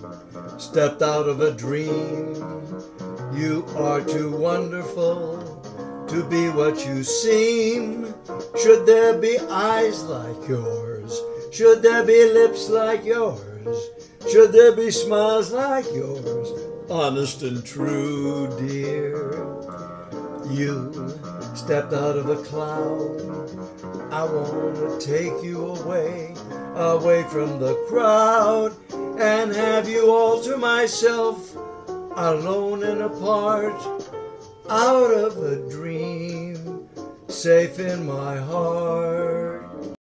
stepped out of a dream. You are too wonderful to be what you seem. Should there be eyes like yours? Should there be lips like yours? Should there be smiles like yours? Honest and true, dear. You stepped out of a cloud. I want to take you away, away from the crowd, and have you all to myself, alone and apart, out of a dream, safe in my heart.